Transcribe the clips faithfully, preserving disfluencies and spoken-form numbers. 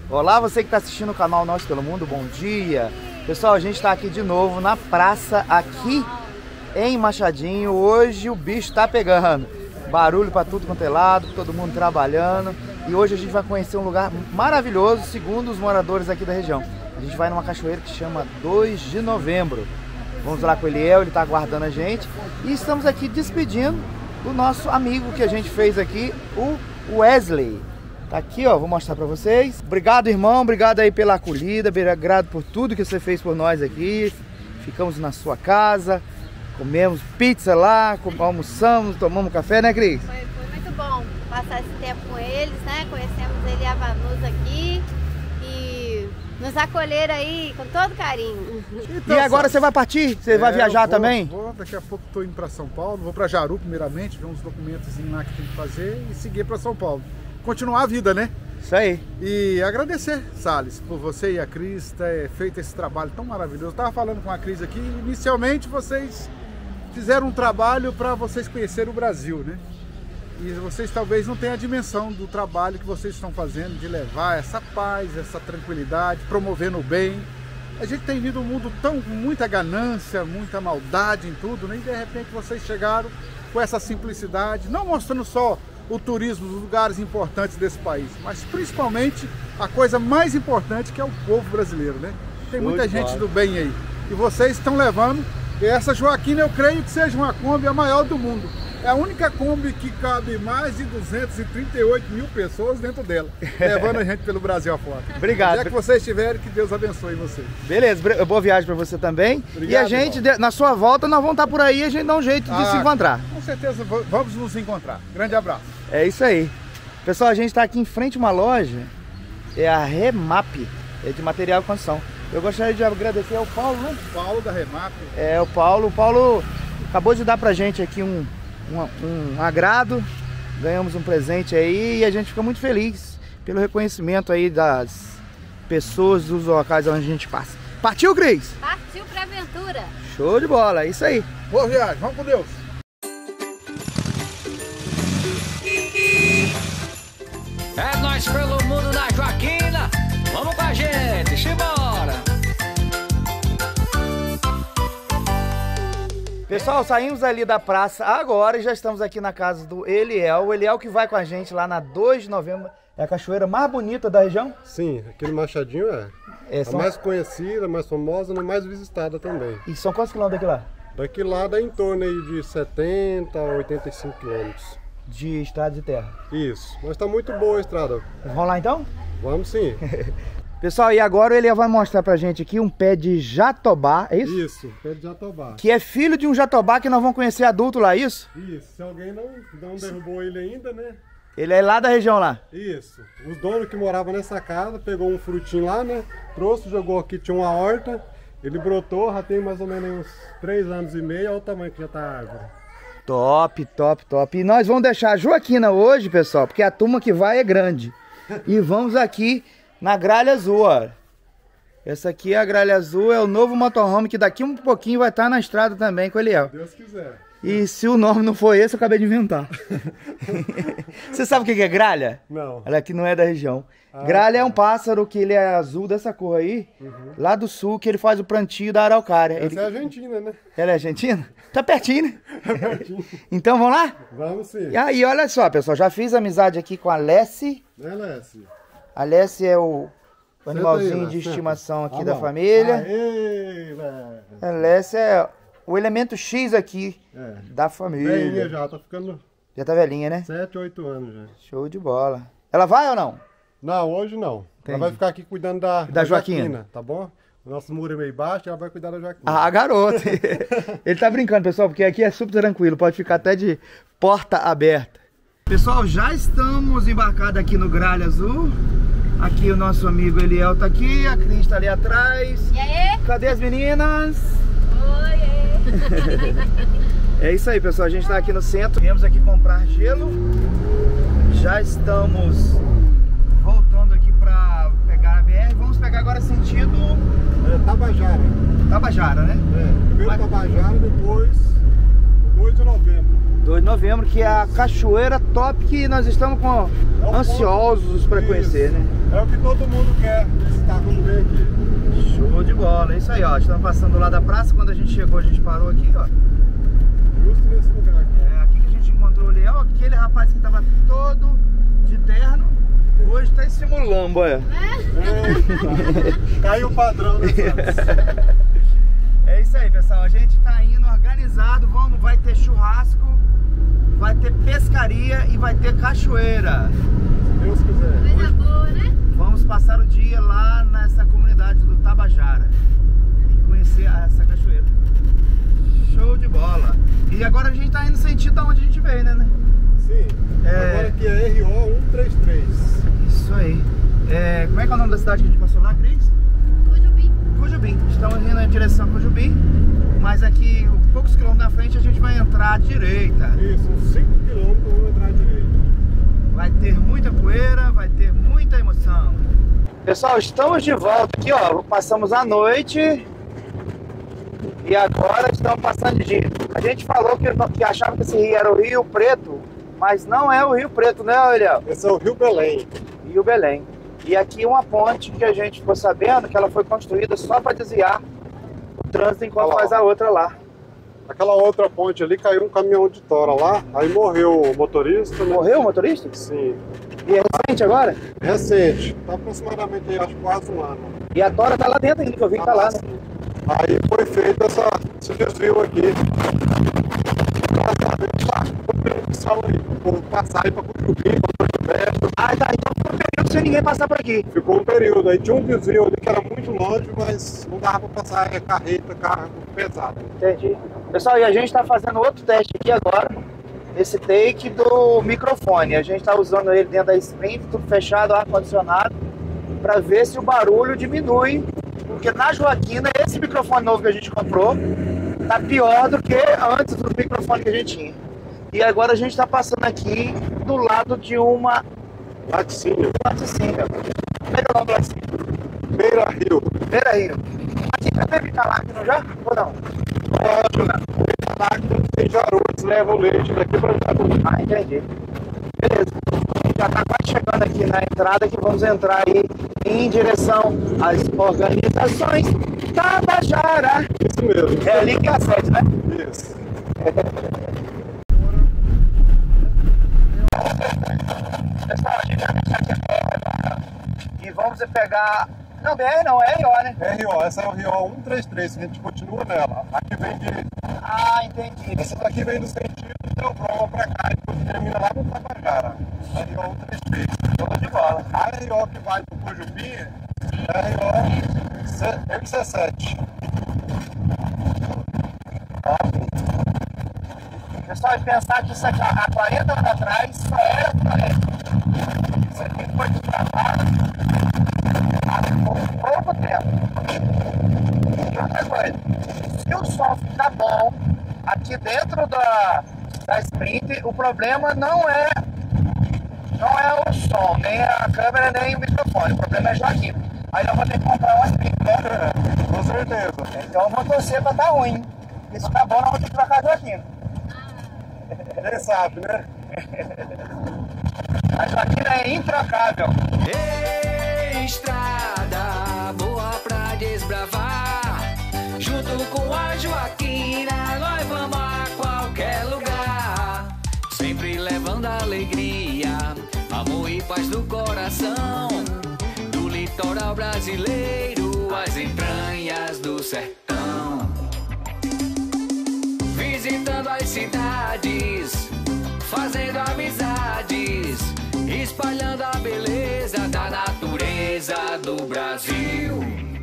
Olá, você que está assistindo o canal Nós pelo Mundo, bom dia. Pessoal, a gente está aqui de novo na praça, aqui em Machadinho. Hoje o bicho está pegando. Barulho para tudo quanto é lado, todo mundo trabalhando. E hoje a gente vai conhecer um lugar maravilhoso, segundo os moradores aqui da região. A gente vai numa cachoeira que chama dois de novembro. Vamos lá com o Eliel, ele está aguardando a gente. E estamos aqui despedindo o nosso amigo que a gente fez aqui, o Wesley. Tá aqui, ó, vou mostrar pra vocês. Obrigado, irmão, obrigado aí pela acolhida, obrigado por tudo que você fez por nós aqui. Ficamos na sua casa, comemos pizza lá, almoçamos, tomamos café, né, Cris? Foi, foi muito bom passar esse tempo com eles, né? Conhecemos ele e a Vanusa aqui e nos acolheram aí com todo carinho. Então, e agora você vai partir? Você é, vai viajar vou, também? Vou, daqui a pouco estou indo para São Paulo, vou para Jaru primeiramente, ver uns documentos lá que tem que fazer e seguir para São Paulo. Continuar a vida, né? Isso aí. E agradecer, Salles, por você e a Cris ter feito esse trabalho tão maravilhoso. Eu estava falando com a Cris aqui, inicialmente vocês fizeram um trabalho para vocês conhecerem o Brasil, né? E vocês talvez não tenham a dimensão do trabalho que vocês estão fazendo de levar essa paz, essa tranquilidade, promovendo o bem. A gente tem vindo um mundo tão com muita ganância, muita maldade em tudo, né? E de repente vocês chegaram com essa simplicidade, não mostrando só o turismo dos lugares importantes desse país, mas principalmente a coisa mais importante, que é o povo brasileiro, né? Tem muita gente do bem aí. E vocês estão levando, e essa Joaquina eu creio que seja uma Kombi a maior do mundo. É a única Kombi que cabe mais de duzentas e trinta e oito mil pessoas dentro dela, levando a gente pelo Brasil afora. Obrigado. Onde é que vocês estiverem, que Deus abençoe vocês. Beleza, boa viagem para você também. Obrigado, e a gente, irmão, na sua volta, nós vamos estar por aí e a gente dá um jeito de ah, se encontrar. Com certeza, vamos nos encontrar. Grande abraço. É isso aí. Pessoal, a gente está aqui em frente a uma loja, é a Remap, é de material de construção. Eu gostaria de agradecer ao Paulo, né? Paulo da Remap. É, o Paulo. O Paulo acabou de dar pra gente aqui um, um, um agrado, ganhamos um presente aí e a gente fica muito feliz pelo reconhecimento aí das pessoas, dos locais onde a gente passa. Partiu, Cris? Partiu pra aventura. Show de bola, é isso aí. Boa viagem, vamos com Deus. É nós pelo mundo da Joaquina, vamos com a gente, simbora! Pessoal, saímos ali da praça agora e já estamos aqui na casa do Eliel. O Eliel que vai com a gente lá na dois de novembro, é a cachoeira mais bonita da região? Sim, aqui no Machadinho é. é são... A mais conhecida, a mais famosa e mais visitada também. E são quantos quilômetros daqui lá? Daqui lá dá em torno aí de setenta a oitenta e cinco quilômetros. De estrada de terra. Isso, mas tá muito boa a estrada. Vamos lá então? Vamos sim. Pessoal, e agora ele vai mostrar pra gente aqui um pé de jatobá, é isso? Isso, pé de jatobá. Que é filho de um jatobá que nós vamos conhecer adulto lá, isso? Isso, se alguém não, não derrubou ele ainda, né? Ele é lá da região lá? Isso, os donos que moravam nessa casa, pegou um frutinho lá, né? Trouxe, jogou aqui, tinha uma horta, ele brotou, já tem mais ou menos uns três anos e meio, olha o tamanho que já tá a árvore. Top, top, top. E nós vamos deixar a Joaquina hoje, pessoal, porque a turma que vai é grande. E vamos aqui na Gralha Azul, ó. Essa aqui é a Gralha Azul, é o novo motorhome que daqui um pouquinho vai estar na estrada também com o Eliel. Deus quiser. E se o nome não for esse, eu acabei de inventar. Você sabe o que é gralha? Não. Ela aqui não é da região. Ah, gralha tá. É um pássaro que ele é azul dessa cor aí, uhum. Lá do sul, que ele faz o plantio da araucária. Essa ele... é argentina, né? Ela é argentina? Tá pertinho, né? É pertinho. Então vamos lá? Vamos sim. E aí, olha só, pessoal, já fiz amizade aqui com a Lessie. É, Lessie. A Lessie é o animalzinho aí, de estimação aqui ah, da família. Aê, a Lessie é o elemento X aqui é. Da família. Velhinha já, tá ficando... Já tá velhinha, né? Sete, oito anos já. Show de bola. Ela vai ou não? Não, hoje não. Entendi. Ela vai ficar aqui cuidando da, da, da Joaquina. Joaquina, tá bom? O nosso muro é meio baixo, ela vai cuidar da Joaquina. Ah, garoto. Ele tá brincando, pessoal, porque aqui é super tranquilo. Pode ficar até de porta aberta. Pessoal, já estamos embarcados aqui no Gralha Azul. Aqui o nosso amigo Eliel tá aqui, a Cris tá ali atrás. E aí? Cadê as meninas? Oi! É isso aí, pessoal. A gente tá aqui no centro. Viemos aqui comprar gelo. Já estamos voltando aqui pra pegar a B R. Vamos pegar agora sentido... É, Tabajara. Tabajara, né? É, primeiro Mas... Tabajara, depois dois de novembro. dois de novembro, que é a cachoeira top que nós estamos com... é ansiosos para conhecer, né? É o que todo mundo quer visitar quando vem aqui. Show de bola, é isso aí, ó. Estamos passando lá da praça, quando a gente chegou, a gente parou aqui, ó. Justo nesse lugar aqui. É, aqui que a gente encontrou o Leão, aquele rapaz que tava todo de terno, hoje tá estimulando, olha. É, caiu o padrão, né? É isso aí, pessoal, a gente tá indo organizado, vamos, vai ter churrasco, vai ter pescaria e vai ter cachoeira. Se Deus quiser. Coisa boa, né? Vamos passar o dia lá nessa comunidade do Tabajara e conhecer essa cachoeira. Show de bola. E agora a gente tá indo sentido da onde a gente veio, né? Sim. É... Agora aqui é R O cento e trinta e três. Isso aí. É... Como é que é o nome da cidade que a gente passou lá, Cris? Cujubim. Cujubim. Estamos indo em direção a Cujubim, mas aqui, poucos quilômetros na frente, a gente vai entrar à direita. Isso, uns cinco quilômetros vamos entrar à direita. Vai ter muita poeira, vai ter muita emoção. Pessoal, estamos de volta aqui, ó. Passamos a noite e agora estamos passando de dia. A gente falou que, que achava que esse rio era o Rio Preto, mas não é o Rio Preto, né, Eliel? Esse é o Rio Belém. Rio Belém. E aqui uma ponte que a gente ficou sabendo que ela foi construída só para desviar o trânsito enquanto faz a outra lá. Aquela outra ponte ali caiu um caminhão de tora lá, aí morreu o motorista. Né? Morreu o motorista? Sim. E é recente agora? Recente, tá aproximadamente aí, acho quase um ano. E a tora tá lá dentro ainda, que eu vi que tá lá, né? Aí foi feito essa, esse desvio aqui. Por passar aí pra Cujubim, pra Ah, tá. Então ficou um período sem ninguém passar por aqui. Ficou um período, aí tinha um desvio ali que era muito longe, mas não dava pra passar é, carreta, carro pesado. Entendi. Pessoal, e a gente tá fazendo outro teste aqui agora, esse take do microfone. A gente tá usando ele dentro da Sprint, tudo fechado, ar-condicionado, pra ver se o barulho diminui. Porque na Joaquina, esse microfone novo que a gente comprou tá pior do que antes do microfone que a gente tinha. E agora a gente tá passando aqui do lado de uma Laticínio. laticínio. Como é que é o nome do laticínio? Beira Rio. Beira Rio. Aqui já teve Calacno já? Ou não? Calacno tem Jarutes, leva o leite daqui pra Jarutes. Ah, entendi. Beleza. Já tá quase chegando aqui na entrada que vamos entrar aí em direção às organizações Tabajara. Isso mesmo. É ali que é a sede, né? Isso. Pessoal, a gente vai deixar aqui e vamos pegar... Não, B R não, é R O, né? R O, essa é o R O cento e trinta e três, a gente continua nela. Aqui vem de... Ah, entendi. Essa daqui vem do sentido de Teobroma pra cá, e depois termina lá no Tabajara. R O cento e trinta e três. Show de bola. A R O que vai pro Cujubim é R O M C sete. Pessoal, e pensar que isso aqui há quarenta anos atrás só era floresta. Isso aqui foi desbravado há pouco tempo. E outra coisa, se o som ficar bom aqui dentro da, da Sprint, o problema não é, não é o som, nem a câmera, nem o microfone. O problema é Joaquim. Aí eu vou ter que comprar uma Sprint, né? Com certeza. Então eu vou torcer pra dar ruim. Se ficar bom, nós vamos ter que trocar Joaquim. Quem sabe, né? A Joaquina é introcável. Ei, estrada boa pra desbravar. Junto com a Joaquina, nós vamos a qualquer lugar. Sempre levando alegria, amor e paz no coração. Do litoral brasileiro, às entranhas do sertão. Visitando as cidades, fazendo amizades, espalhando a beleza da natureza do Brasil.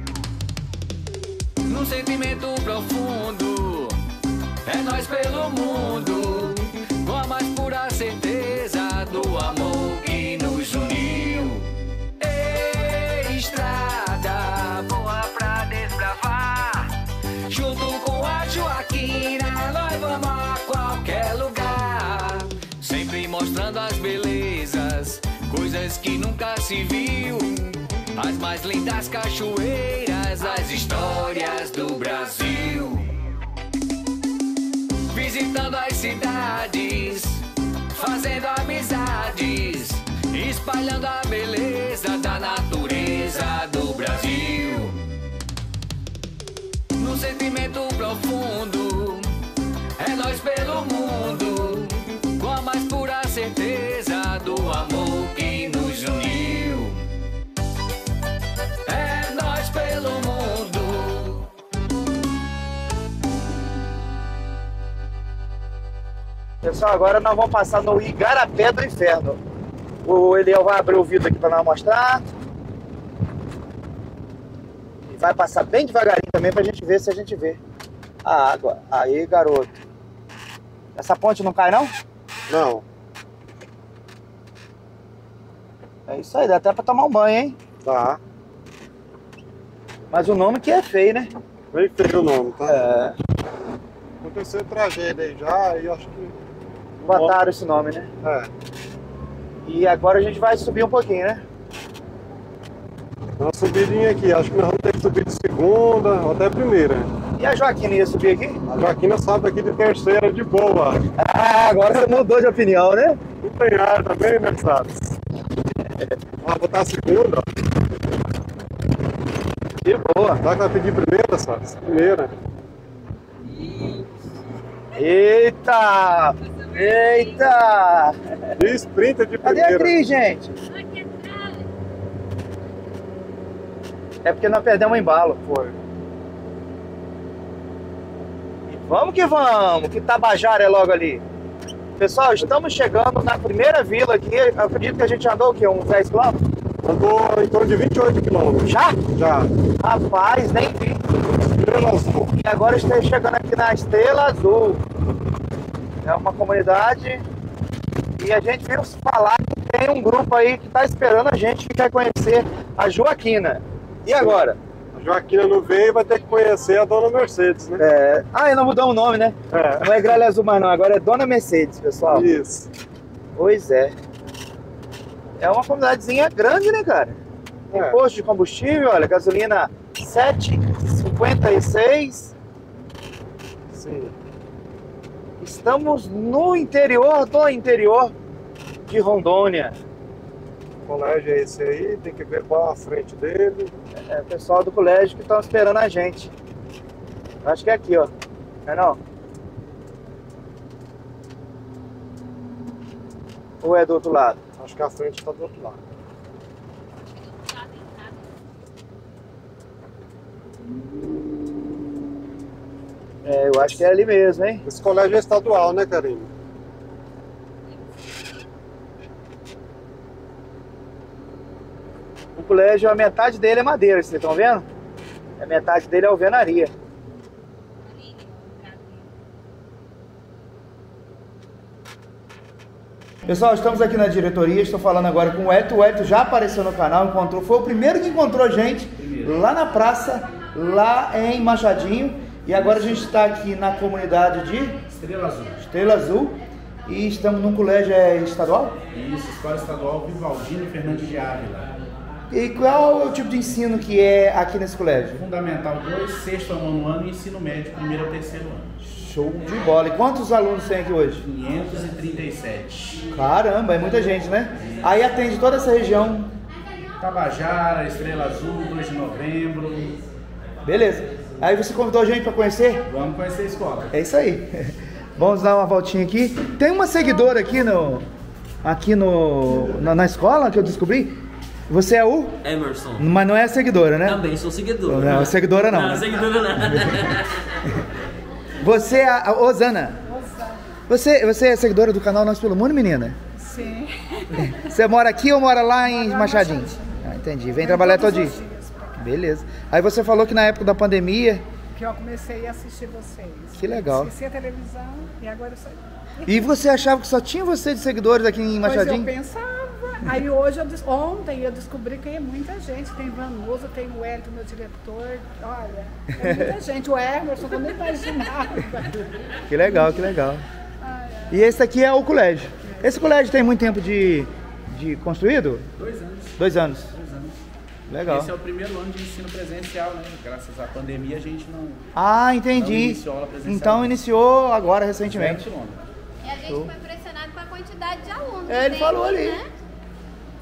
Num sentimento profundo, é nós pelo mundo, com a mais pura certeza do amor que nos uniu. Ei, estrada boa pra desbravar, junto com a Joaquina, nós vamos a qualquer lugar. Sempre mostrando as belezas, coisas que nunca se viu. As mais lindas cachoeiras, as histórias do Brasil. Visitando as cidades, fazendo amizades, espalhando a beleza da natureza do Brasil. No sentimento profundo, é nós pelo mundo, com a mais pura certeza do amor que nos uniu. É nós pelo mundo. Pessoal, agora nós vamos passar no Igarapé do Inferno. O Eliel vai abrir o vidro aqui para nós mostrar. E vai passar bem devagarinho também pra gente ver se a gente vê a água. Aí, garoto. Essa ponte não cai, não? Não. É isso aí, dá até pra tomar um banho, hein? Tá. Mas o nome que é feio, né? Bem feio o nome, tá? É. Aconteceu tragédia aí já e acho que... Botaram esse nome, né? É. E agora a gente vai subir um pouquinho, né? Uma subidinha aqui, acho que nós vamos ter que subir de segunda ou até primeira. E a Joaquina ia subir aqui? A Joaquina sobe aqui de terceira de boa. Ah, agora você mudou de opinião, né? Não tem ar também, né, Salles? Vamos botar a segunda, ó. Que boa. Será que vai pedir primeira, Salles? Primeira. Eita! Eita! E sprinter de Cadê primeira. a Cris, gente? É porque nós perdemos o embalo. Foi. E vamos que vamos, que Tabajara é logo ali. Pessoal, estamos chegando na primeira vila aqui. Eu acredito que a gente andou o quê? Uns dez quilômetros? Andou em torno de vinte e oito quilômetros. Já? Já. Rapaz, nem vi. Estrela Azul. E agora estou chegando aqui na Estrela Azul. É uma comunidade e a gente viu falar que tem um grupo aí que está esperando a gente, que quer conhecer a Joaquina. E agora? A Joaquina não veio, vai ter que conhecer a Dona Mercedes, né? É... Ah, ainda mudamos o nome, né? É. Não é Gralha Azul mais não, agora é Dona Mercedes, pessoal. Isso. Pois é. É uma comunidadezinha grande, né, cara? Tem É. posto de combustível, olha, gasolina sete reais e cinquenta e seis centavos. Sim. Estamos no interior do interior de Rondônia. O colégio é esse aí, tem que ver qual a frente dele. É o pessoal do colégio que estão esperando a gente. Eu acho que é aqui, ó. Não é não? Ou é do outro lado? Acho que a frente está do outro lado. É, eu acho que é ali mesmo, hein? Esse colégio é estadual, né, Karine? O colégio, a metade dele é madeira, vocês estão vendo? A metade dele é alvenaria. Pessoal, estamos aqui na diretoria, estou falando agora com o Elton. O Elton já apareceu no canal, encontrou, foi o primeiro que encontrou a gente lá na praça, lá em Machadinho. E agora a gente está aqui na comunidade de Estrela Azul. Estrela Azul e estamos num colégio é, estadual. Isso, Escola Estadual Vivaldino Fernandes de Ávila. E qual é o tipo de ensino que é aqui nesse colégio? Fundamental dois, sexto ao nono ano e ensino médio, primeiro ao terceiro ano. Show de bola. E quantos alunos tem aqui hoje? quinhentos e trinta e sete. Caramba, é muita gente, né? Aí atende toda essa região. Tabajara, Estrela Azul, dois de novembro. Beleza. Aí você convidou a gente para conhecer? Vamos conhecer a escola. É isso aí. Vamos dar uma voltinha aqui. Tem uma seguidora aqui no aqui no na, na escola que eu descobri. Você é o? Emerson. Mas não é a seguidora, né? Também sou seguidora. Não, não é seguidora não. Não, né? seguidora não. Você é a Osana. Você, você é seguidora do canal Nós Pelo Mundo, menina? Sim. Você mora aqui ou mora lá em Moro Machadinho? Machadinho. Ah, entendi. Vem trabalhar todo dia. Beleza. Aí você falou que na época da pandemia... Que eu comecei a assistir vocês. Que legal. Assisti a televisão e agora eu saí. E você achava que só tinha você de seguidores aqui em Machadinho? Pois eu pensava. Aí hoje, eu, des- ontem, eu descobri que é muita gente. Tem Vanusa, tem o Elton, meu diretor. Olha, é muita gente. O Emerson, que eu nem imaginava. Que legal, que legal. Ai, ai. E esse aqui é o colégio. Esse colégio tem muito tempo de, de construído? Dois anos. Dois anos. Dois anos. Legal. Esse é o primeiro ano de ensino presencial, né? Graças à pandemia a gente não... Ah, não entendi. iniciou aula presencial. Então iniciou agora recentemente. Zero quilômetro. E a gente foi impressionado com a quantidade de alunos. É, ele que tem falou aqui, ali. Né?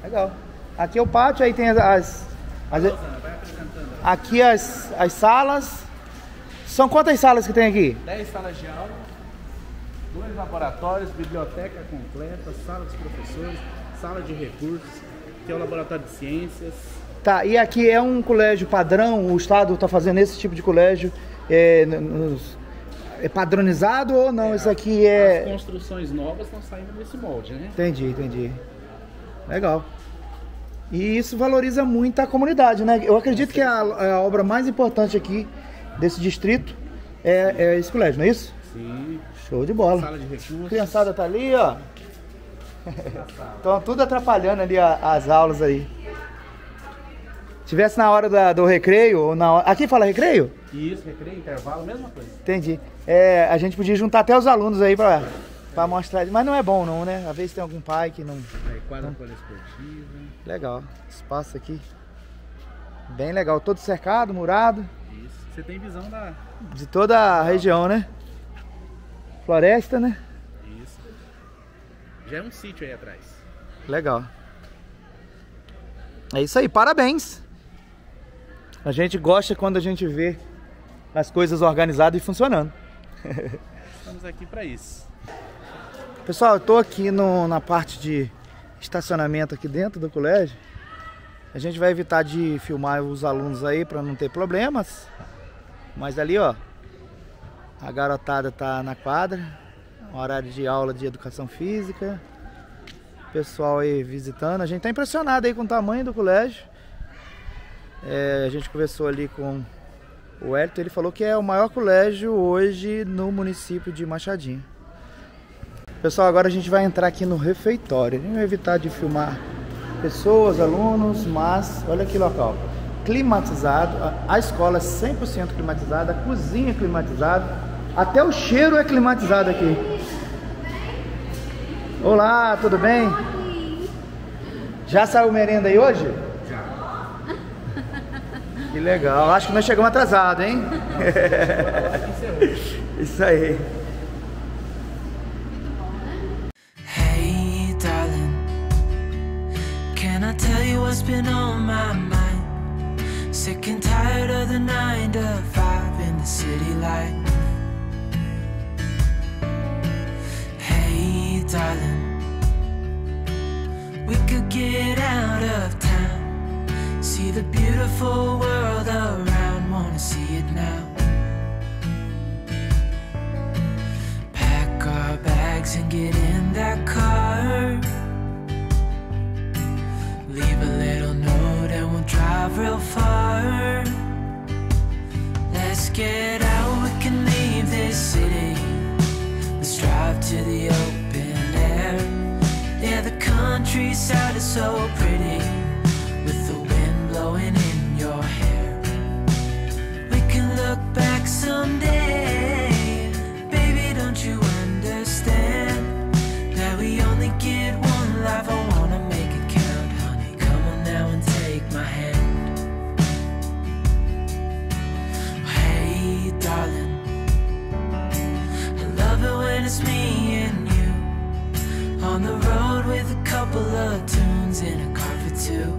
Legal. Aqui é o pátio, aí tem as... as, as aqui as, as salas. São quantas salas que tem aqui? dez salas de aula, dois laboratórios, biblioteca completa, sala dos professores, sala de recursos, que é o laboratório de ciências. Tá, e aqui é um colégio padrão, o Estado está fazendo esse tipo de colégio, é, nos, é padronizado ou não? É, isso aqui é... As construções novas estão saindo desse molde, né? Entendi, entendi. Legal. E isso valoriza muito a comunidade, né? Eu acredito que a, a obra mais importante aqui desse distrito é, é esse colégio, não é isso? Sim. Show de bola. Sala de recursos. A criançada tá ali, ó. Estão tudo atrapalhando ali a, as aulas aí. Tivesse na hora da, do recreio, ou na hora... Aqui fala recreio? Isso, recreio, intervalo, mesma coisa. Entendi. É, a gente podia juntar até os alunos aí pra, pra mostrar. Mas não é bom não, né? Às vezes tem algum pai que não... É, quadra poliesportiva. Legal. Espaço aqui. Bem legal. Todo cercado, murado. Isso. Você tem visão da... De toda a região, né? Floresta, né? Isso. Já é um sítio aí atrás. Legal. É isso aí. Parabéns. A gente gosta quando a gente vê as coisas organizadas e funcionando. Estamos aqui para isso. Pessoal, eu tô aqui no, na parte de estacionamento aqui dentro do colégio. A gente vai evitar de filmar os alunos aí para não ter problemas. Mas ali, ó, a garotada tá na quadra, um horário de aula de educação física. Pessoal aí visitando. A gente tá impressionado aí com o tamanho do colégio. É, a gente conversou ali com o Hélito, ele falou que é o maior colégio hoje no município de Machadinho. Pessoal, agora a gente vai entrar aqui no refeitório. Vamos evitar de filmar pessoas, alunos, mas olha que local. Climatizado, a escola é cem por cento climatizada, a cozinha é climatizada, até o cheiro é climatizado aqui. Olá, tudo bem? Já saiu merenda aí hoje? Que legal, acho que nós chegamos atrasados, hein? Isso aí. Hey darling, can I tell you what's been on my mind? Sick and tired of the nine to five in the city life. Hey darling, we could get out of town, see the beautiful world around, wanna see it now. Pack our bags and get in that car, leave a little note and we'll drive real far. Let's get out, we can leave this city, let's drive to the open air. Yeah, the countryside is so pretty, with the wind blowing in your hair. We can look back someday, baby, don't you understand that we only get one life? I wanna make it count, honey, come on now and take my hand. Hey darling, I love it when it's me and you, on the road with a couple of tunes in a car for two.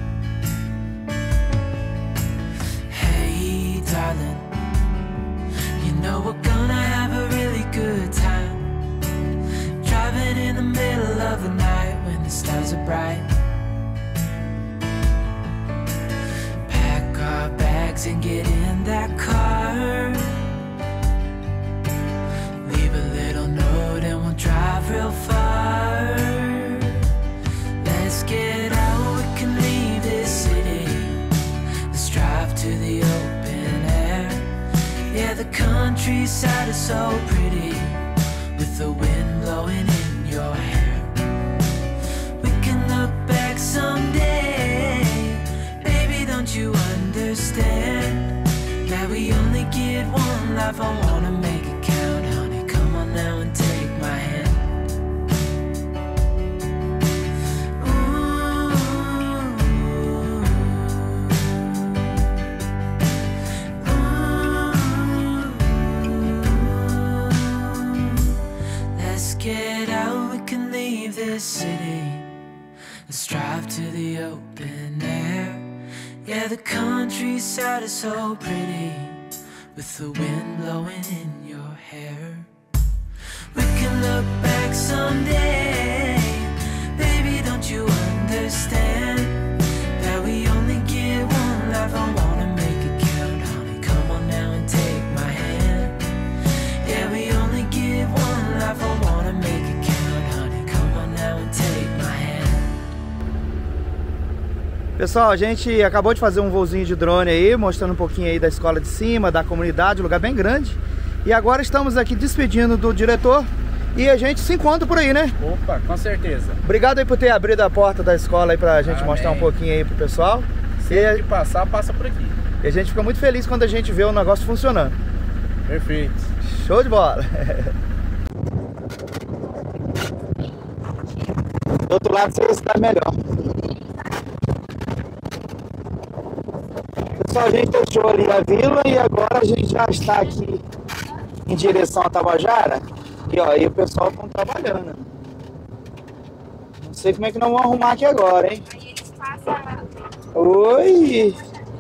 Hey darling, you know we're gonna have a really good time, driving in the middle of the night when the stars are bright. Pack our bags and get in that car, leave a little note and we'll drive real far. Let's get out, we can leave this city, let's drive to the open air. Yeah, the countryside is so pretty, with the wind blowing in your hair. We can look back someday, baby, don't you understand that we only get one life? I wanna make it count, honey, come on now and take my hand. Get out, we can leave this city, let's drive to open air. Yeah, the countryside is so pretty, with the wind blowing in your hair. We can look back someday, baby, don't you understand that we only get one life? I wanna make it count, honey, come on now and take my hand. Yeah, we only get one life, I wanna make it count, honey, come on now and take my hand. Pessoal, a gente acabou de fazer um voozinho de drone aí, mostrando um pouquinho aí da escola de cima, da comunidade, um lugar bem grande. E agora estamos aqui despedindo do diretor e a gente se encontra por aí, né? Opa, com certeza. Obrigado aí por ter abrido a porta da escola aí pra gente Amém. Mostrar um pouquinho aí pro pessoal. Se de passar, passa por aqui. E a gente fica muito feliz quando a gente vê o negócio funcionando. Perfeito. Show de bola. Do outro lado você está melhor. Pessoal, a gente deixou ali a vila e agora a gente já está aqui em direção a Tabajara. E ó, aí o pessoal está trabalhando. Não sei como é que nós vamos arrumar aqui agora, hein? Aí eles passam. Oi!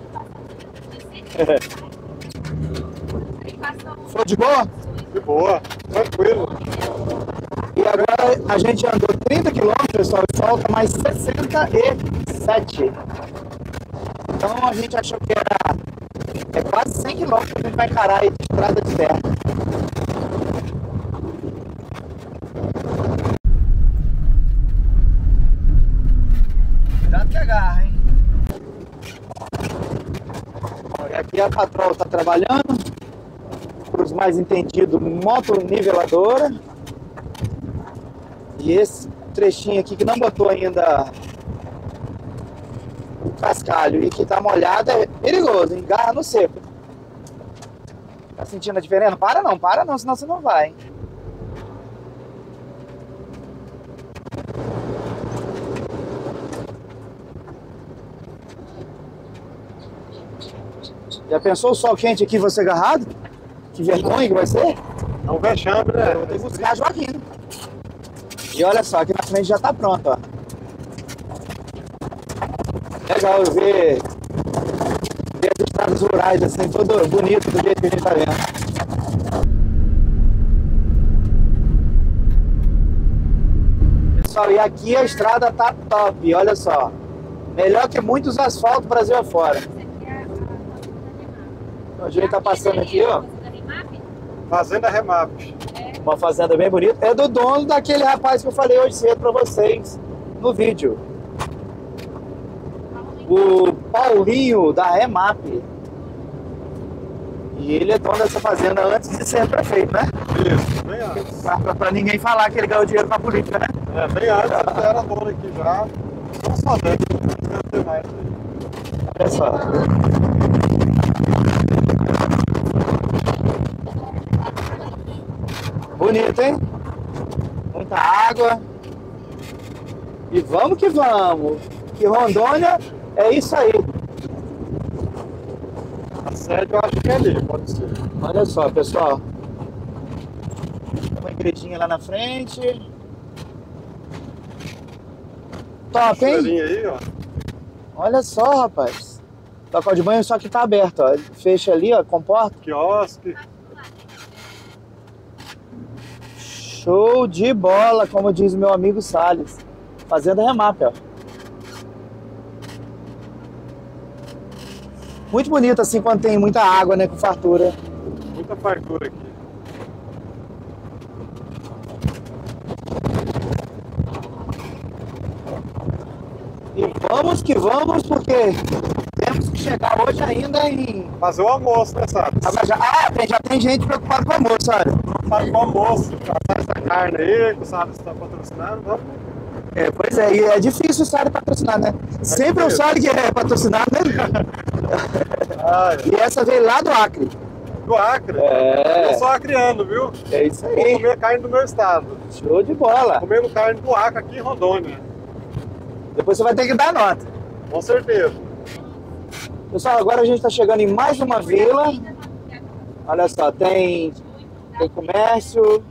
Foi de boa? De boa, tranquilo. E agora a gente andou trinta quilômetros, pessoal, e falta mais sessenta e sete. Então a gente achou que era é quase cem quilômetros que a gente vai encarar aí de estrada de terra. Cuidado que agarra, hein? Olha, aqui a patroa está trabalhando. Para os mais entendidos, motoniveladora. E esse trechinho aqui que não botou ainda o cascalho e que tá molhado é perigoso, hein? Garra no seco. Tá sentindo a diferença? Para não, para não, senão você não vai, hein? Já pensou o sol quente aqui você agarrado? Que vergonha que vai ser? É um vexame, né? Eu vou ter que buscar a Joaquina. E olha só, aqui na frente já tá pronto, ó. Legal ver, ver as estradas rurais assim, todo bonito do jeito que a gente tá vendo. Pessoal, e aqui a estrada tá top, olha só. Melhor que muitos asfaltos Brasil afora. A gente tá passando aqui, ó. Fazenda Remap. Uma fazenda bem bonita. É do dono daquele rapaz que eu falei hoje cedo pra vocês no vídeo. O Paulinho da Remap. E ele é dono dessa fazenda antes de ser prefeito, né? Isso, bem antes. Pra, pra, pra ninguém falar que ele ganhou dinheiro com a política, né? É, bem antes ele já era dono aqui já. Só fazenda, não tem mais. Olha só. Bonito, hein? Muita água. E vamos que vamos. Que Rondônia é isso aí. A sede eu acho que é ali, pode ser. Olha só, pessoal. Tem uma igrejinha lá na frente. Top, hein? Cheirinho aí, ó. Olha só, rapaz. Local de banho só que tá aberto, ó. Fecha ali, ó, comporta. Quiosque. Show de bola, como diz o meu amigo Salles. Fazenda Remap, ó. Muito bonito assim quando tem muita água, né, com fartura. Muita fartura aqui. E vamos que vamos, porque temos que chegar hoje ainda em... Fazer o almoço, né, sabe? Ah, tem, já tem gente preocupada com o almoço, sabe? Faz o almoço, passar essa carne aí, que o Salles está patrocinando, vamos. É, pois é, e é difícil o Salles patrocinar, né? É Sempre difícil. O Salles que é patrocinado, né? Ah, é. E essa veio lá do Acre. Do Acre? É. Eu sou acreano, viu? É isso aí. Vou comer carne do meu estado. Show de bola. Comendo carne do Acre aqui em Rondônia. Depois você vai ter que dar nota. Com certeza. Pessoal, agora a gente está chegando em mais uma vila. Olha só, tem, tem comércio,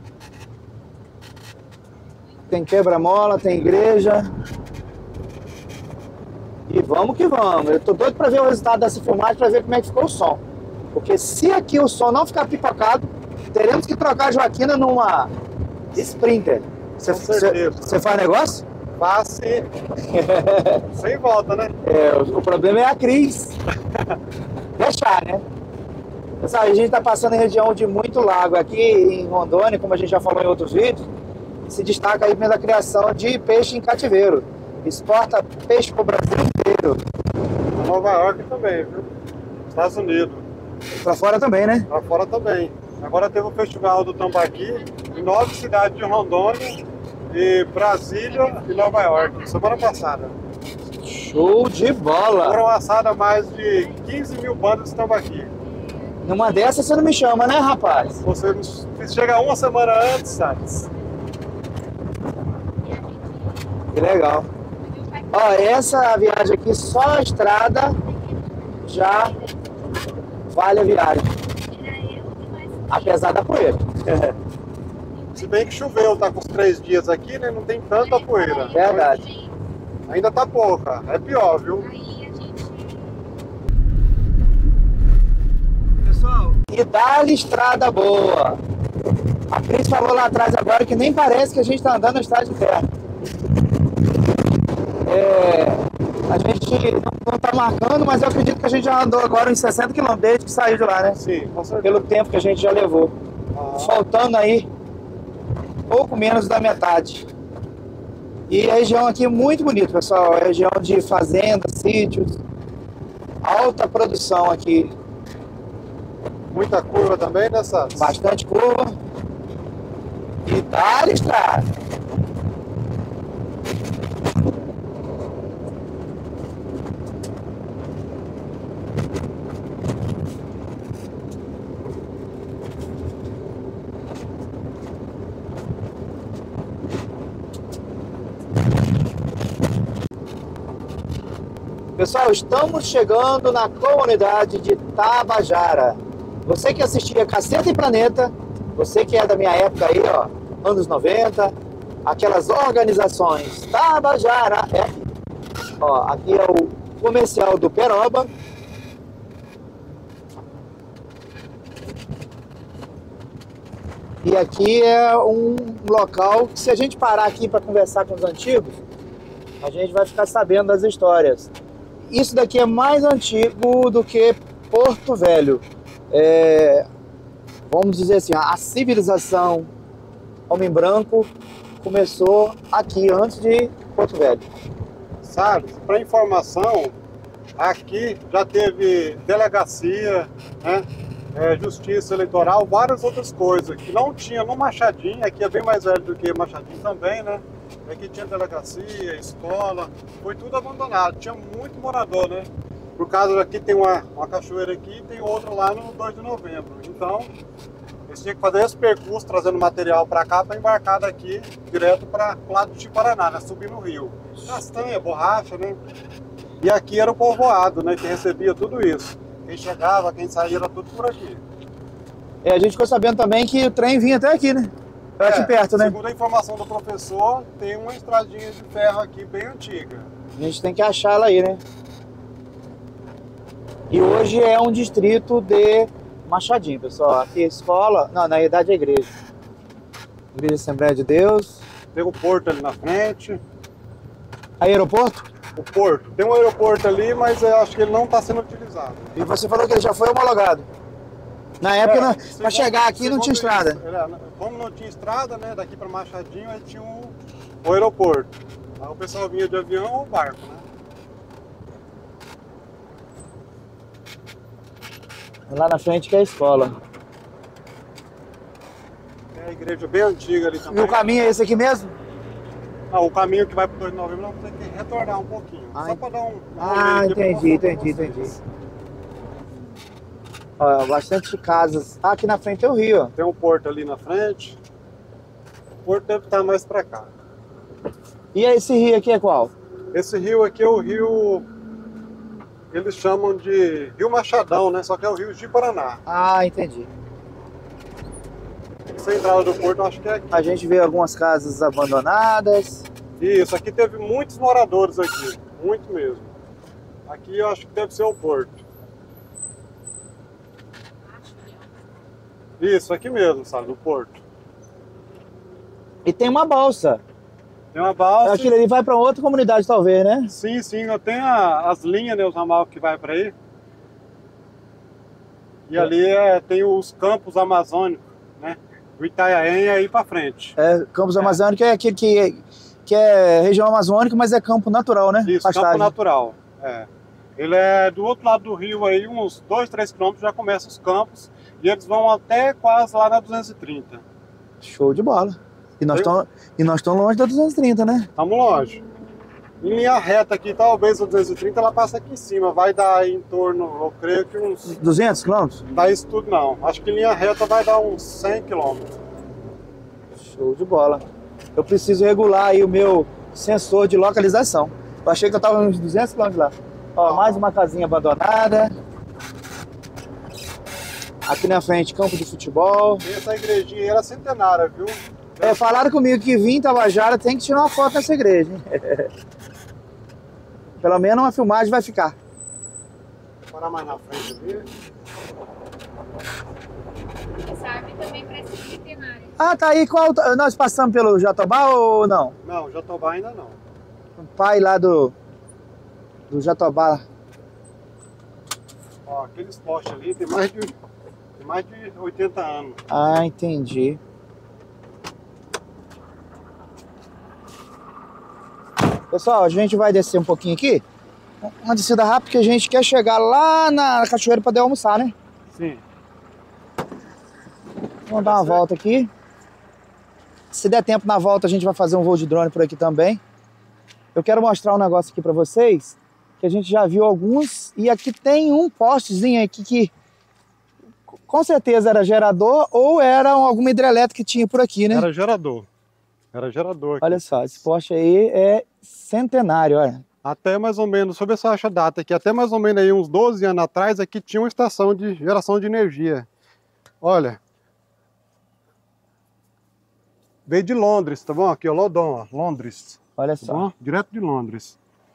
tem quebra-mola, tem igreja. E vamos que vamos. Eu tô doido pra ver o resultado dessa filmagem, pra ver como é que ficou o som. Porque se aqui o som não ficar pipocado, teremos que trocar a Joaquina numa Sprinter. Você faz negócio? Passe sem volta, né? É, o, o problema é a Cris. Deixar, né? Pessoal, a gente está passando em região de muito lago aqui em Rondônia, como a gente já falou em outros vídeos, se destaca aí pela criação de peixe em cativeiro. Exporta peixe para o Brasil inteiro. Nova York também, viu? Estados Unidos. Para fora também, né? Para fora também. Agora teve o Festival do Tambaqui em nove cidades de Rondônia, e Brasília e Nova York, semana passada. Show de bola! Foram assadas mais de quinze mil bandas de tambaqui. Numa dessas você não me chama, né, rapaz? Você chega uma semana antes, sabe? Que legal. Ó, essa viagem aqui, só a estrada já vale a viagem. Apesar da poeira. Se bem que choveu, tá com os três dias aqui, né? Não tem tanta poeira. Verdade. Ainda tá pouca. É pior, viu? Pessoal, e dá-lhe estrada boa. A Cris falou lá atrás agora que nem parece que a gente tá andando na estrada de terra. É, a gente não tá marcando, mas eu acredito que a gente já andou agora uns sessenta quilômetros desde que saiu de lá, né? Sim, com certeza. Pelo tempo que a gente já levou. Ah. Faltando aí pouco menos da metade. E a região aqui é muito bonita, pessoal. É região de fazendas, sítios, alta produção aqui. Muita curva também nessa? Bastante curva. E dá-lhe estrada. Pessoal, estamos chegando na comunidade de Tabajara. Você que assistia Caceta e Planeta, você que é da minha época aí, ó, anos noventa, aquelas organizações Tabajara, é, ó, aqui é o comercial do Peroba. E aqui é um local que, se a gente parar aqui para conversar com os antigos, a gente vai ficar sabendo das histórias. Isso daqui é mais antigo do que Porto Velho. É, vamos dizer assim, a civilização homem branco começou aqui, antes de Porto Velho. Sabe, para informação, aqui já teve delegacia, né, é, justiça eleitoral, várias outras coisas que não tinha no Machadinho. Aqui é bem mais velho do que Machadinho também, né? Aqui tinha delegacia, escola, foi tudo abandonado, tinha muito morador, né? Por causa aqui tem uma, uma cachoeira aqui e tem outra lá no dois de novembro. Então, eles tinham que fazer esse percurso, trazendo material para cá, para embarcar daqui, direto para o lado de Paraná, né? Subir no rio. Castanha, borracha, né? E aqui era o povoado, né? Que recebia tudo isso. Quem chegava, quem saía, era tudo por aqui. É, a gente ficou sabendo também que o trem vinha até aqui, né? É, aqui perto, né? Segundo a informação do professor, tem uma estradinha de ferro aqui bem antiga. A gente tem que achar ela aí, né? E hoje é um distrito de Machadinho, pessoal. Aqui é escola, não, na verdade é igreja. Igreja Assembleia de Deus. Tem o porto ali na frente. Aeroporto? O porto. Tem um aeroporto ali, mas eu acho que ele não está sendo utilizado. E você falou que ele já foi homologado. Na época, é, para chegar aqui não tinha estrada. Isso, como não tinha estrada, né, daqui para Machadinho, aí tinha o, o aeroporto. Aí o pessoal vinha de avião ou barco, né? Lá na frente que é a escola. É a igreja bem antiga ali também. E o caminho é esse aqui mesmo? Não, o caminho que vai para o dois de novembro, não, tem que retornar um pouquinho. Ah, só para dar um... um ah, entendi, entendi, entendi. Ó, bastante casas. Ah, aqui na frente é o rio, ó. Tem um porto ali na frente. O porto deve estar mais para cá. E esse rio aqui é qual? Esse rio aqui é o rio... Eles chamam de Rio Machadão, né? Só que é o Rio de Paraná. Ah, entendi. Essa entrada do porto, eu acho que é aqui. A gente vê algumas casas abandonadas. Isso, aqui teve muitos moradores aqui. Muito mesmo. Aqui eu acho que deve ser o porto. Isso, aqui mesmo, sabe, no porto. E tem uma balsa. Tem uma balsa. Aquilo ali vai para outra comunidade, talvez, né? Sim, sim, eu tenho a, as linhas, né, os ramal que vai para aí. E é. ali é, tem os campos amazônicos, né? O Itanhaém é aí para frente. É, Campos é. Amazônicos é aquele que, que é região amazônica, mas é campo natural, né? Isso, Pastagem. Campo natural. É. Ele é do outro lado do rio aí, uns dois, três quilômetros já começam os campos e eles vão até quase lá na duzentos e trinta. Show de bola. E nós estamos longe da duzentos e trinta, né? Estamos longe. Em linha reta aqui, talvez a duzentos e trinta ela passa aqui em cima. Vai dar aí em torno, eu creio que uns... duzentos quilômetros? Não dá isso tudo não. Acho que em linha reta vai dar uns cem quilômetros. Show de bola. Eu preciso regular aí o meu sensor de localização. Eu achei que eu estava uns duzentos quilômetros lá. Ó, mais uma casinha abandonada. Aqui na frente, campo de futebol. Essa igrejinha aí era centenária, viu? É, falaram comigo que vim em Tabajara tem que tirar uma foto nessa igreja, hein? Pelo menos uma filmagem vai ficar. Vou parar mais na frente ali. Essa árvore também parece centenária. Ah, tá aí. Qual, nós passamos pelo Jatobá ou não? Não, Jatobá ainda não. O pai lá do, do Jatobá. Ó, aqueles postes ali tem mais de, tem mais de oitenta anos. Ah, entendi. Pessoal, a gente vai descer um pouquinho aqui. Uma descida rápida, porque a gente quer chegar lá na cachoeira para poder almoçar, né? Sim. Vamos dar uma volta aqui. Se der tempo na volta, a gente vai fazer um voo de drone por aqui também. Eu quero mostrar um negócio aqui para vocês, que a gente já viu alguns. E aqui tem um postezinho aqui que com certeza era gerador ou era alguma hidrelétrica que tinha por aqui, né? Era gerador. Era gerador aqui. Olha só, esse poste aí é centenário, olha. Até mais ou menos, sobre essa acha data aqui, até mais ou menos aí uns doze anos atrás, aqui tinha uma estação de geração de energia. Olha. Veio de Londres, tá bom? Aqui, ó, Lodon, ó, Londres. Olha Tá só. bom? Direto de Londres.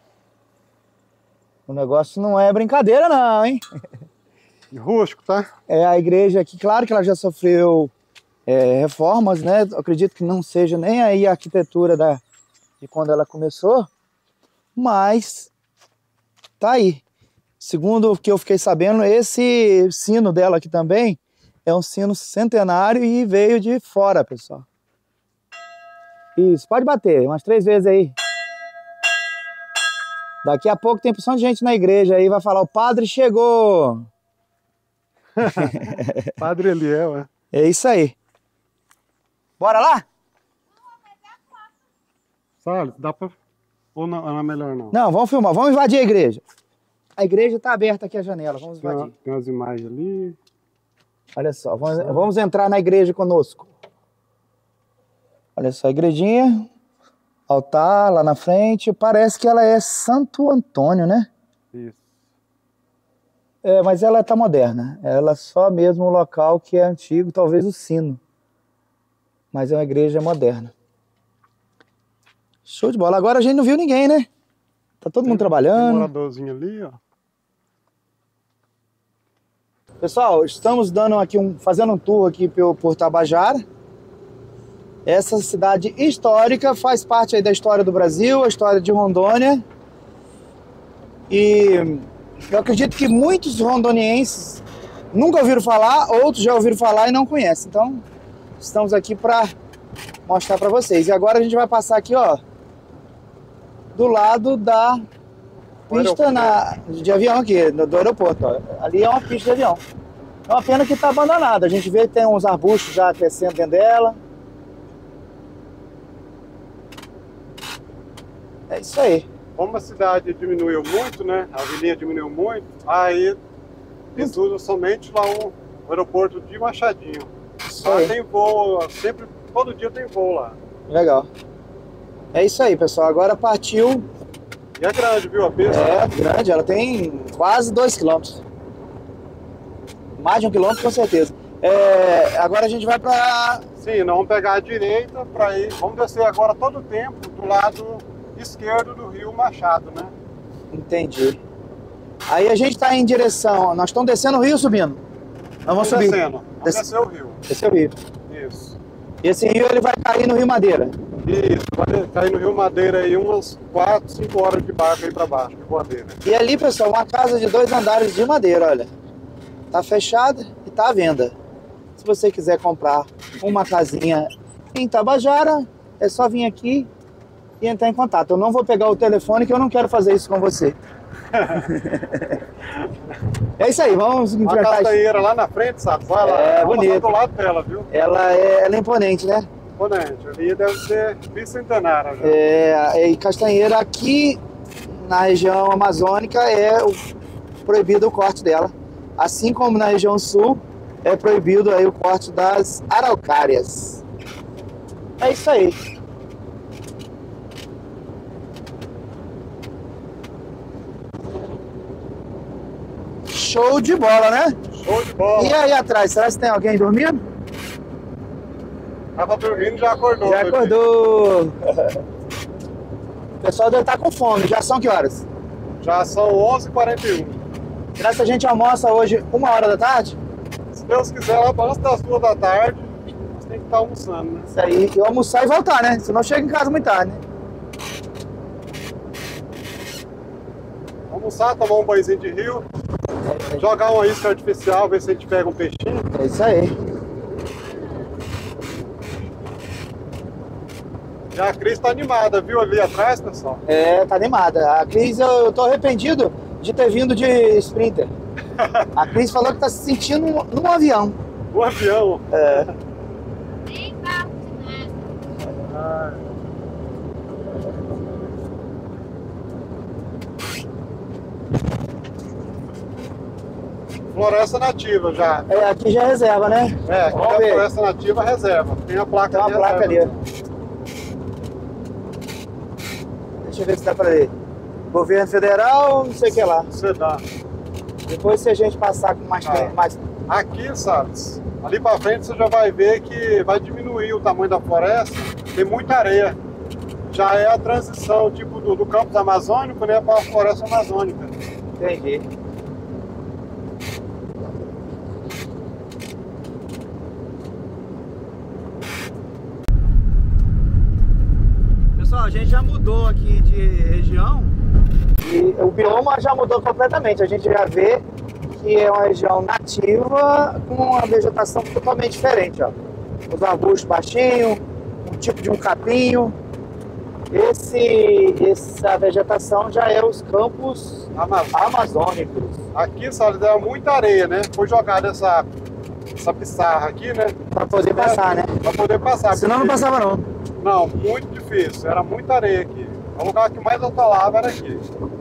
O negócio não é brincadeira não, hein? Rústico, tá? É a igreja aqui, claro que ela já sofreu é, reformas, né? Eu acredito que não seja nem aí a arquitetura da, de quando ela começou, mas tá aí. Segundo o que eu fiquei sabendo, esse sino dela aqui também é um sino centenário e veio de fora, pessoal. Isso, pode bater umas três vezes aí. Daqui a pouco tem porção de gente na igreja aí, vai falar, o padre chegou. Padre Eliel, é. É isso aí. Bora lá? Salles, dá pra... Ou não, não é melhor não? Não, vamos filmar, vamos invadir a igreja. A igreja tá aberta aqui a janela, vamos Tem, invadir. tem umas imagens ali. Olha só, vamos, vamos entrar na igreja conosco. Olha só, a igrejinha, altar lá na frente, parece que ela é Santo Antônio, né? Isso. É, mas ela tá moderna, ela é só mesmo o local que é antigo, talvez o sino. Mas é uma igreja moderna. Show de bola, agora a gente não viu ninguém, né? Tá todo Tem, mundo tem um trabalhando. moradorzinho ali, ó. Pessoal, estamos dando aqui um, fazendo um tour aqui por, por Tabajara. Essa cidade histórica faz parte aí da história do Brasil, a história de Rondônia. E eu acredito que muitos rondonienses nunca ouviram falar, outros já ouviram falar e não conhecem. Então, estamos aqui para mostrar para vocês. E agora a gente vai passar aqui, ó, do lado da pista na, de avião aqui, do, do aeroporto. Ó. Ali é uma pista de avião. É uma pena que está abandonada. A gente vê que tem uns arbustos já crescendo dentro dela. É isso aí. Como a cidade diminuiu muito, né? A avenida diminuiu muito, aí eles usam somente lá o aeroporto de Machadinho. Isso Lá aí. tem voo, sempre, todo dia tem voo lá. Legal. É isso aí, pessoal. Agora partiu. E é grande, viu, a pista? É grande, ela tem quase dois quilômetros. Mais de um quilômetro, com certeza. É, agora a gente vai para... Sim, nós vamos pegar a direita para ir. Vamos descer agora todo o tempo do lado esquerdo do rio Machado, né? Entendi. Aí a gente tá em direção... Nós estamos descendo o rio ou subindo? Nós vamos subir. Descendo. Vamos Desce- descer o rio. Descer o rio. Isso. Esse rio ele vai cair no Rio Madeira. Isso. Vai cair no Rio Madeira aí umas quatro, cinco horas de barco aí pra baixo, de voadeira. E ali, pessoal, uma casa de dois andares de madeira, olha. Tá fechada e tá à venda. Se você quiser comprar uma casinha em Tabajara, é só vir aqui e entrar em contato. Eu não vou pegar o telefone, que eu não quero fazer isso com você. É isso aí, vamos Uma enfrentar isso. castanheira lá na frente, sabe? Vai lá. É, Vamos bonito. do lado dela, viu? Ela é, ela é imponente, né? Imponente. Ali deve ser bicentenária já. É, e castanheira aqui na região amazônica é o, proibido o corte dela. Assim como na região sul é proibido aí o corte das araucárias. É isso aí. Show de bola, né? Show de bola. E aí atrás, será que tem alguém dormindo? Tava dormindo e já acordou. Já bebê. acordou. O pessoal deve estar com fome. Já são que horas? Já são onze e quarenta e um. Será que a gente almoça hoje uma hora da tarde? Se Deus quiser, lá antes das duas da tarde, você tem que estar almoçando, né? Isso aí. E almoçar e voltar, né? Senão chega em casa muito tarde, né? Almoçar, tomar um banhozinho de rio, jogar uma isca artificial, ver se a gente pega um peixinho. É isso aí. E a Cris tá animada, viu ali atrás, pessoal? É, tá animada. A Cris, eu, eu tô arrependido de ter vindo de Sprinter. A Cris falou que tá se sentindo num, num avião. O avião. É. Nem carro de nada. Ai. Floresta nativa já. É, aqui já é reserva, né? É, aqui Vamos é a ver. floresta nativa reserva. Tem a placa Tem uma de placa ali. reserva. Deixa eu ver se dá pra ler. Governo Federal, não sei o que lá. Você dá. Depois, se a gente passar com mais Tá. tempo, mais... Aqui, Salles, ali pra frente você já vai ver que vai diminuir o tamanho da floresta, tem muita areia. Já é a transição tipo do, do campus amazônico, né, para a floresta amazônica. Entendi. Pessoal, a gente já mudou aqui de região e o bioma já mudou completamente. A gente já vê que é uma região nativa com uma vegetação totalmente diferente, ó. Os arbustos baixinhos, um tipo de um capinho. Esse, essa vegetação já é os campos Amazônica. amazônicos. Aqui, Salles, é muita areia, né? Foi jogada essa, essa pissarra aqui, né? Para poder passar, né? Para poder passar. Senão não porque- passava não. Não, muito difícil. Era muita areia aqui. O lugar que mais atolava era aqui.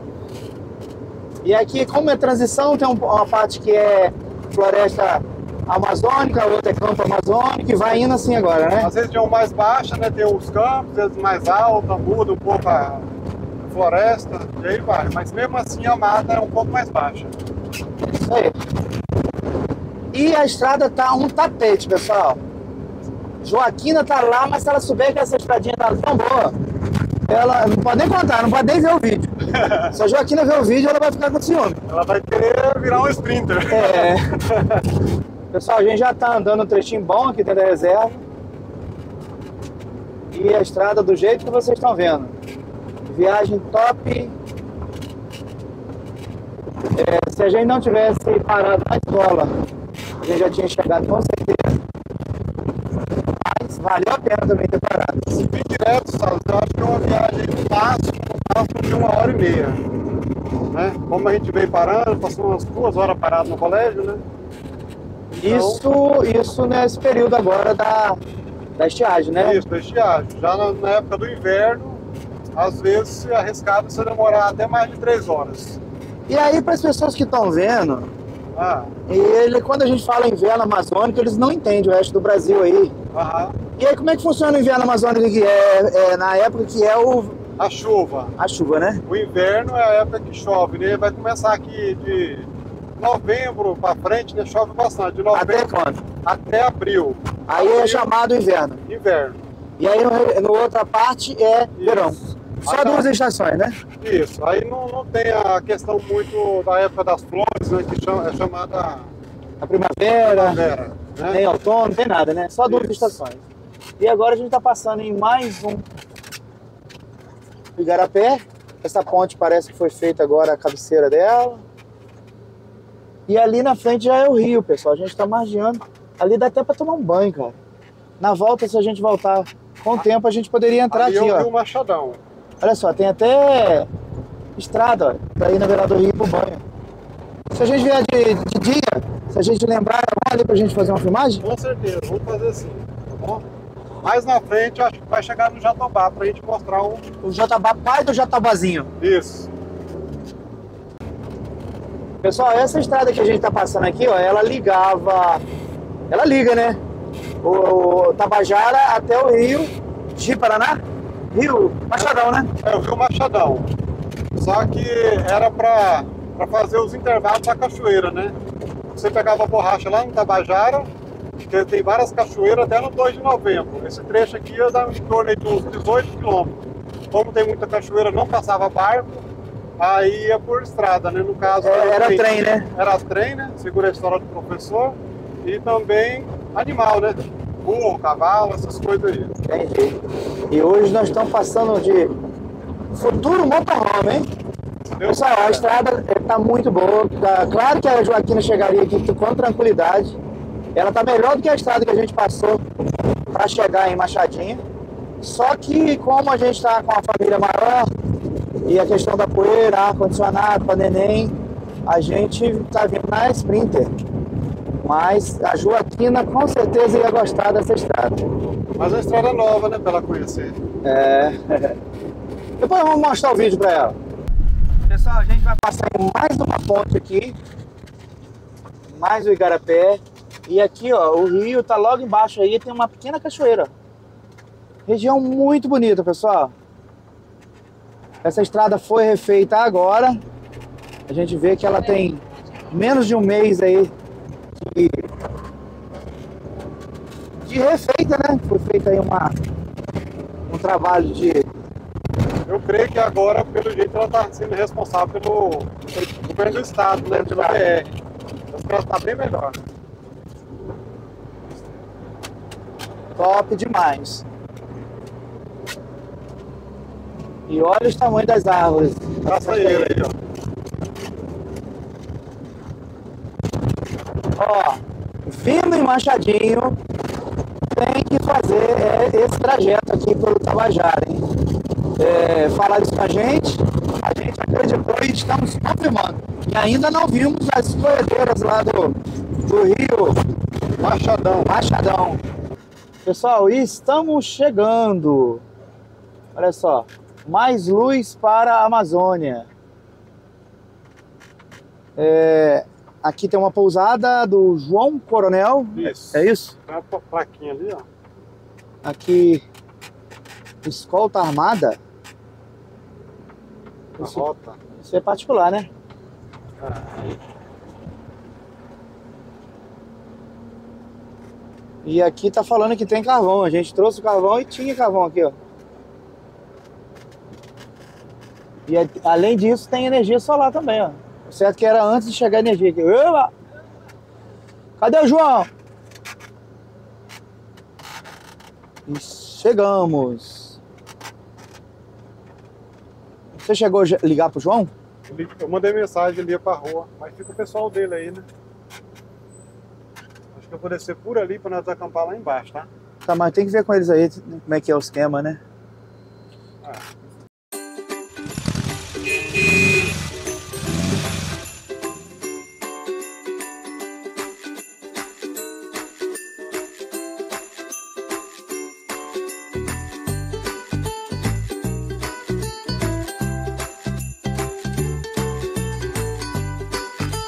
E aqui, como é transição, tem um- uma parte que é floresta amazônica, a outra é campo amazônico e vai indo assim agora, né? Às vezes tem um mais baixa, né? Tem os campos, às vezes mais alta, muda um pouco a floresta, e aí vai. Mas mesmo assim a mata é um pouco mais baixa. Isso aí. E a estrada tá um tapete, pessoal. Joaquina tá lá, mas se ela souber que essa estradinha tá tão boa, ela não pode nem contar, não pode nem ver o vídeo. Se a Joaquina ver o vídeo, ela vai ficar com ciúme. Ela vai querer virar um sprinter. É. Pessoal, a gente já tá andando um trechinho bom aqui dentro da reserva. E a estrada do jeito que vocês estão vendo. Viagem top. É, se a gente não tivesse parado na escola, a gente já tinha chegado com certeza. Mas valeu a pena também ter parado. Se vir direto, sabe? Eu acho que é uma viagem no máximo, no máximo de uma hora e meia. Né? Como a gente veio parando, passou umas duas horas parado no colégio, né? Isso, isso nesse período agora da, da estiagem, né? Isso, da estiagem. Já na, na época do inverno, às vezes é arriscado você demorar até mais de três horas. E aí, para as pessoas que estão vendo, Ah, ele, quando a gente fala inverno amazônico, eles não entendem o resto do Brasil aí. aham. E aí, como é que funciona o inverno amazônico, que é, é na época que é o, A chuva. a chuva, né? O inverno é a época que chove, né? Vai começar aqui de novembro para frente, né? Chove bastante. De novembro Até quando? até abril. Aí é chamado inverno. Inverno. E aí, no, no outra parte, é verão. Isso. Só duas estações, né? Isso, aí não, não tem a questão muito da época das flores, né, que chama, é chamada A primavera, primavera, né? nem outono, não tem nada, né? Só duas Isso. estações. E agora a gente tá passando em mais um Igarapé. Essa ponte parece que foi feita agora a cabeceira dela. E ali na frente já é o rio, pessoal. A gente tá margeando. Ali dá até pra tomar um banho, cara. Na volta, se a gente voltar com o tempo, a gente poderia entrar Ali aqui, é o ó. Rio Machadão. Olha só, tem até estrada, ó, pra ir na beirada do rio pro banho. Se a gente vier de, de dia, se a gente lembrar, vamos ali pra gente fazer uma filmagem? Com certeza, vamos fazer assim, tá bom? Mais na frente, acho que vai chegar no Jatobá pra gente mostrar um... O Jatobá, pai do Jatobazinho. Isso. Pessoal, essa estrada que a gente tá passando aqui, ó, ela ligava... Ela liga, né? O, o Tabajara até o rio de Paraná. Rio Machadão, né? É o Rio Machadão. Só que era pra, pra fazer os intervalos da cachoeira, né? Você pegava a borracha lá no Tabajara, que tem várias cachoeiras até no dois de novembro. Esse trecho aqui ia dar em torno de uns dezoito quilômetros. Como tem muita cachoeira, não passava barco, aí ia por estrada, né? No caso... Era, era trem, trem, né? Era trem, né? Segura a história do professor. E também animal, né? Burro, cavalo, essas coisas aí. Entendi. E hoje nós estamos passando de futuro motorhome, hein? Pessoal, a estrada está muito boa. Tá, claro que a Joaquina chegaria aqui com tranquilidade. Ela está melhor do que a estrada que a gente passou para chegar em Machadinho. Só que como a gente está com uma família maior e a questão da poeira, ar-condicionado para neném, a gente está vindo na Sprinter. Mas a Joaquina com certeza ia gostar dessa estrada. Mas a estrada é nova, né? Pra ela conhecer. É. Depois vamos mostrar o vídeo para ela. Pessoal, a gente vai passar em mais uma ponte aqui. Mais o Igarapé. E aqui, ó, o rio tá logo embaixo aí, tem uma pequena cachoeira. Região muito bonita, pessoal. Essa estrada foi refeita agora. A gente vê que ela tem menos de um mês aí de, de refeita, né? Foi feita aí uma, um trabalho de... Eu creio que agora, pelo jeito, ela está sendo responsável pelo, pelo governo do estado, né? Pelo B R. A estrada está bem melhor. Top demais. E olha os tamanhos das árvores. Traçaeira aí, ó. Ó, vindo em Machadinho, tem que fazer é, esse trajeto aqui pelo Tabajara, hein? É, falaram isso com a gente, a gente acreditou e estamos confirmando. E ainda não vimos as corredeiras lá do, do rio Machadão. Machadão. Pessoal, estamos chegando. Olha só, mais luz para a Amazônia. É, aqui tem uma pousada do João Coronel. Isso. É isso? Tem uma plaquinha ali, ó. Aqui, escolta armada. A Isso, rota. isso é particular, né? E aqui tá falando que tem carvão. A gente trouxe o carvão e tinha carvão aqui, ó. E além disso, tem energia solar também, ó. O certo que era antes de chegar a energia aqui. Opa! Cadê o João? E chegamos. Você chegou a ligar pro João? Eu mandei mensagem, ele ia pra rua, mas fica o pessoal dele aí, né? Acho que eu vou descer por ali pra nós acampar lá embaixo, tá? Tá, mas tem que ver com eles aí como é que é o esquema, né? Ah.